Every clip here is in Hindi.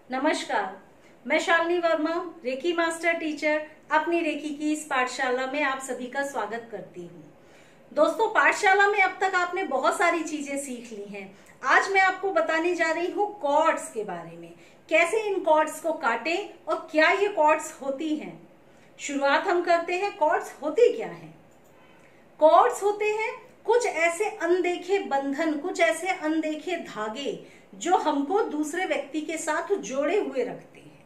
नमस्कार, मैं Shalini Varma, reiki master teacher, अपनी रेकी की इस पाठशाला में आप सभी का स्वागत करती हूँ। दोस्तों, पाठशाला में अब तक आपने बहुत सारी चीजें सीख ली हैं। आज मैं आपको बताने जा रही हूँ कॉर्ड्स के बारे में, कैसे इन कॉर्ड्स को काटें और क्या ये कॉर्ड्स होती हैं। शुरुआत हम करते हैं, कॉर्ड्स होती क्या हैं। कॉर्ड्स होते हैं कुछ ऐसे अनदेखे बंधन, कुछ ऐसे अनदेखे धागे जो हमको दूसरे व्यक्ति के साथ जोड़े हुए रखते हैं।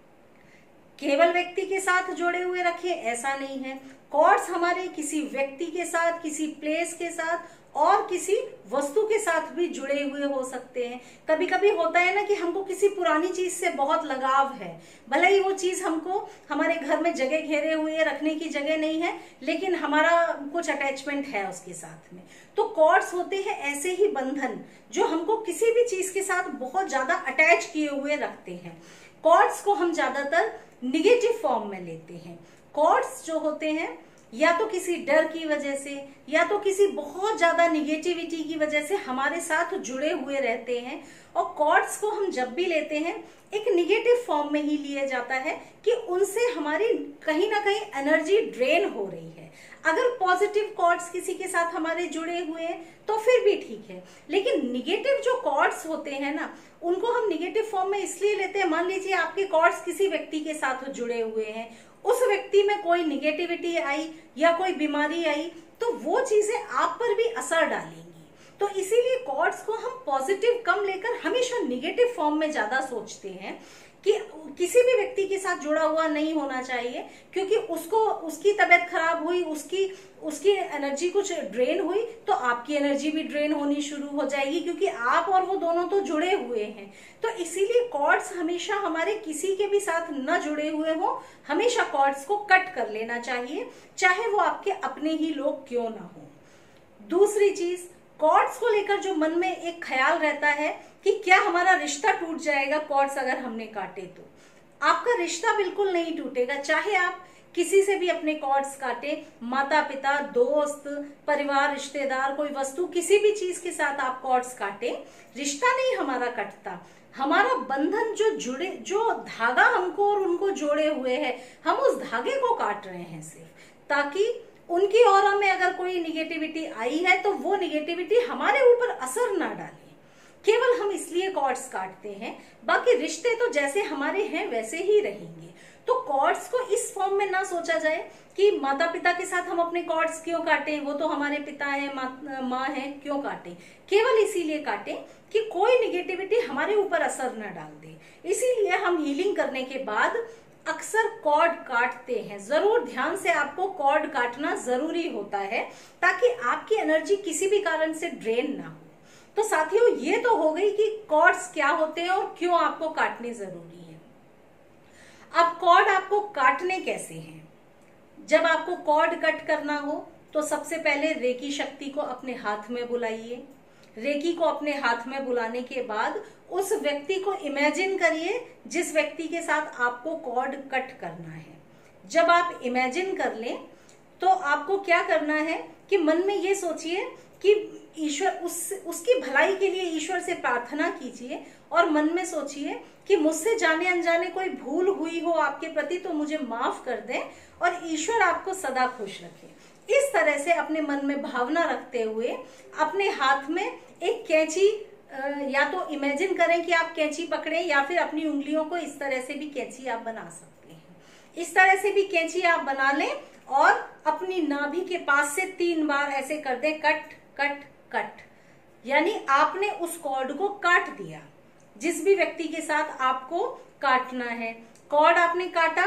केवल व्यक्ति के साथ जोड़े हुए रखे ऐसा नहीं है। कॉर्ड्स हमारे किसी व्यक्ति के साथ, किसी प्लेस के साथ और किसी वस्तु के साथ भी जुड़े हुए हो सकते हैं। कभी कभी होता है ना कि हमको किसी पुरानी चीज से बहुत लगाव है, भले ही वो चीज हमको हमारे घर में जगह घेरे हुए रखने की जगह नहीं है, लेकिन हमारा कुछ अटैचमेंट है उसके साथ में। तो कॉर्ड्स होते हैं ऐसे ही बंधन जो हमको किसी भी चीज के साथ बहुत ज्यादा अटैच किए हुए रखते हैं। कॉर्ड्स को हम ज्यादातर निगेटिव फॉर्म में लेते हैं। कॉर्ड्स जो होते हैं या तो किसी डर की वजह से या तो किसी बहुत ज्यादा निगेटिविटी की वजह से हमारे साथ जुड़े हुए रहते हैं। और कॉर्ड्स को हम जब भी लेते हैं एक निगेटिव फॉर्म में ही लिया जाता है कि उनसे हमारी कहीं ना कहीं एनर्जी ड्रेन हो रही है। अगर पॉजिटिव कॉर्ड्स किसी के साथ हमारे जुड़े हुए हैं तो फिर भी ठीक है, लेकिन निगेटिव जो कॉर्ड्स होते हैं ना, उनको हम निगेटिव फॉर्म में इसलिए लेते हैं। मान लीजिए आपके कॉर्ड्स किसी व्यक्ति के साथ जुड़े हुए हैं, उस व्यक्ति में कोई निगेटिविटी आई या कोई बीमारी आई तो वो चीजें आप पर भी असर डालेंगी। तो इसीलिए कॉर्ड्स को हम पॉजिटिव कम लेकर हमेशा निगेटिव फॉर्म में ज्यादा सोचते हैं कि किसी भी व्यक्ति के साथ जुड़ा हुआ नहीं होना चाहिए, क्योंकि उसकी तबीयत खराब हुई, उसकी एनर्जी कुछ ड्रेन हुई तो आपकी एनर्जी भी ड्रेन होनी शुरू हो जाएगी, क्योंकि आप और वो दोनों तो जुड़े हुए हैं। तो इसीलिए कॉर्ड्स हमेशा हमारे किसी के भी साथ न जुड़े हुए हो, हमेशा कॉर्ड्स को कट कर लेना चाहिए, चाहे वो आपके अपने ही लोग क्यों ना हो। दूसरी चीज, कॉर्ड्स को लेकर जो मन में एक ख्याल रहता है कि क्या हमारा रिश्ता टूट जाएगा कॉर्ड्स अगर हमने काटे तो। आपका रिश्ता बिल्कुल नहीं टूटेगा, चाहे आप किसी से भी अपने कॉर्ड्स काटे, माता पिता, दोस्त, परिवार, रिश्तेदार, कोई वस्तु, किसी भी चीज के साथ आप कॉर्ड्स काटे, रिश्ता नहीं हमारा कटता। हमारा बंधन जो धागा हमको और उनको जोड़े हुए है, हम उस धागे को काट रहे हैं सिर्फ, ताकि उनकी ऑरा में अगर कोई निगेटिविटी आई है तो वो निगेटिविटी हमारे ऊपर असर ना डाले। केवल हम इसलिए कॉर्ड्स काटते हैं, बाकी रिश्ते तो जैसे हमारे हैं वैसे ही रहेंगे। तो कॉर्ड्स को इस फॉर्म में ना सोचा जाए कि माता पिता के साथ हम अपने कॉर्ड्स क्यों काटें, वो तो हमारे पिता है, माँ है, क्यों काटें। केवल इसीलिए काटें कि कोई निगेटिविटी हमारे ऊपर असर न डाल दे। इसीलिए हम हीलिंग करने के बाद अक्सर कॉर्ड काटते हैं। जरूर ध्यान से आपको कॉर्ड काटना जरूरी होता है, ताकि आपकी एनर्जी किसी भी कारण से ड्रेन ना हो। तो साथियों, ये तो हो गई कि कॉर्ड्स क्या होते हैं और क्यों आपको काटने जरूरी है। अब कॉर्ड आपको काटने कैसे हैं। जब आपको कॉर्ड कट करना हो तो सबसे पहले रेकी शक्ति को अपने हाथ में बुलाइए। रेकी को अपने हाथ में बुलाने के बाद उस व्यक्ति को इमेजिन करिए जिस व्यक्ति के साथ आपको कॉर्ड कट करना है। जब आप इमेजिन कर लें तो आपको क्या करना है कि मन में ये सोचिए कि ईश्वर उसकी भलाई के लिए ईश्वर से प्रार्थना कीजिए और मन में सोचिए कि मुझसे जाने अनजाने कोई भूल हुई हो आपके प्रति तो मुझे माफ कर दें और ईश्वर आपको सदा खुश रखे। इस तरह से अपने मन में भावना रखते हुए अपने हाथ में एक कैंची, या तो इमेजिन करें कि आप कैंची पकड़े या फिर अपनी उंगलियों को इस तरह से भी कैंची आप बना सकते हैं। इस तरह से भी कैंची आप बना लें और अपनी नाभि के पास से 3 बार ऐसे कर दें, कट कट कट। यानी आपने उस कॉर्ड को काट दिया जिस भी व्यक्ति के साथ आपको काटना है। कॉर्ड आपने काटा,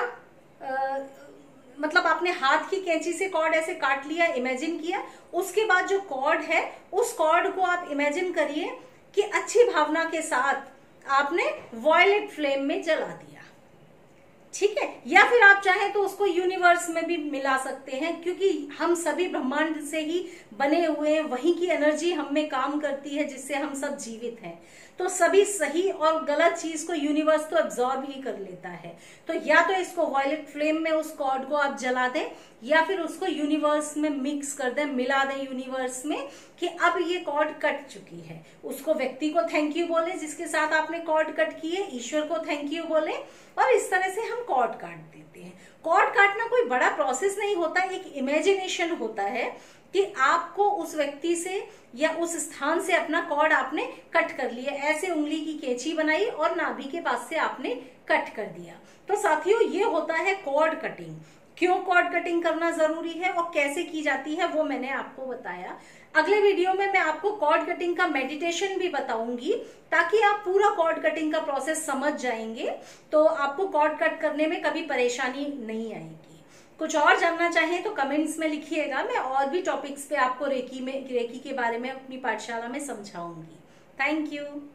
मतलब आपने हाथ की कैंची से कॉर्ड ऐसे काट लिया, इमेजिन किया। उसके बाद जो कॉर्ड है उस कॉर्ड को आप इमेजिन करिए कि अच्छी भावना के साथ आपने वॉयलेट फ्लेम में जला दिया, ठीक है। या फिर आप चाहें तो उसको यूनिवर्स में भी मिला सकते हैं, क्योंकि हम सभी ब्रह्मांड से ही बने हुए हैं, वहीं की एनर्जी हम में काम करती है जिससे हम सब जीवित हैं। तो सभी सही और गलत चीज को यूनिवर्स तो एब्जॉर्ब ही कर लेता है। तो या तो इसको वॉयलेट फ्लेम में उस कॉर्ड को आप जला दें या फिर उसको यूनिवर्स में मिक्स कर दें, मिला दें यूनिवर्स में कि अब ये कॉर्ड कट चुकी है। उसको व्यक्ति को थैंक यू बोले जिसके साथ आपने कॉर्ड कट की है, ईश्वर को थैंक यू बोले और इस तरह से हम कॉर्ड काट देते हैं। कॉर्ड काटना कोई बड़ा प्रोसेस नहीं होता, एक इमेजिनेशन होता है कि आपको उस व्यक्ति से या उस स्थान से अपना कॉर्ड आपने कट कर लिया, ऐसे उंगली की कैंची बनाई और नाभि के पास से आपने कट कर दिया। तो साथियों ये होता है कॉर्ड कटिंग। क्यों कॉर्ड कटिंग करना जरूरी है और कैसे की जाती है वो मैंने आपको बताया। अगले वीडियो में मैं आपको कॉर्ड कटिंग का मेडिटेशन भी बताऊंगी ताकि आप पूरा कॉर्ड कटिंग का प्रोसेस समझ जाएंगे, तो आपको कॉर्ड कट करने में कभी परेशानी नहीं आएगी। कुछ और जानना चाहें तो कमेंट्स में लिखिएगा, मैं और भी टॉपिक्स पे आपको रेकी के बारे में अपनी पाठशाला में समझाऊंगी। Thank you.